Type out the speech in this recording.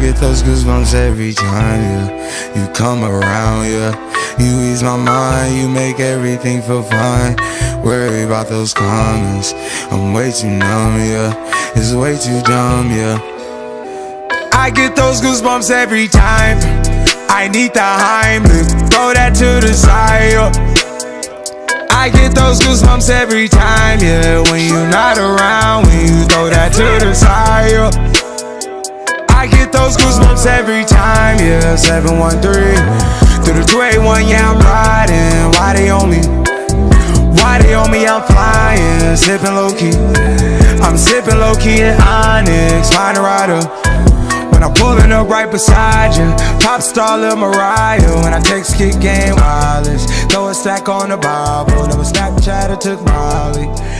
get those goosebumps every time, yeah. You come around, yeah. You ease my mind, you make everything feel fine. Worry about those comments, I'm way too numb, yeah. It's way too dumb, yeah. I get those goosebumps every time. I need the Heimlich, throw that to the side, yeah. I get those goosebumps every time, yeah. When you're not around, when you throw that to the side, yeah. I get those goosebumps every time, yeah. 713 through the 281, yeah, I'm riding. Why they on me? Why they on me? I'm flying, sipping low-key. I'm sipping low-key in Onyx, find a rider. When I'm pulling up right beside you, pop star Lil Mariah. When I text kick game wireless, throw a stack on the Bible. Never Snapchat or took Molly.